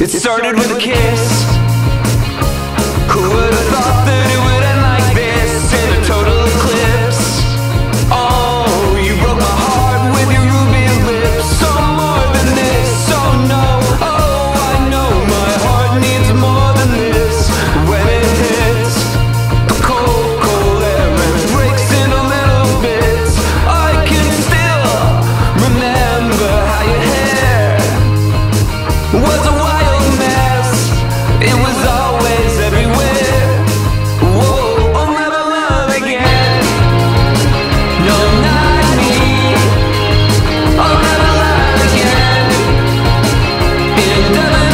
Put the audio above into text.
It started with a kiss. Who would have thought that it would end like this in a total eclipse? Oh, you broke my heart with your ruby lips. So more than this, so no. Oh, I know my heart needs more than this. When it hits the cold, cold air and breaks into little bits, I can still remember how your hair was a wild mess. It was always everywhere. Whoa, I'll never love again. No, not me. I'll never love again. In Devin.